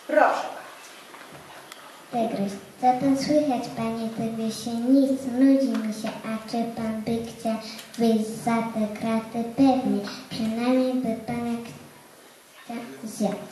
Proszę bardzo. Tygrys. Co tam słychać, panie tygrysie? Nic, nudzi mi się, a czy pan by chciał wyjść za te kraty? Pewnie, przynajmniej by pan jak chciał zjadł.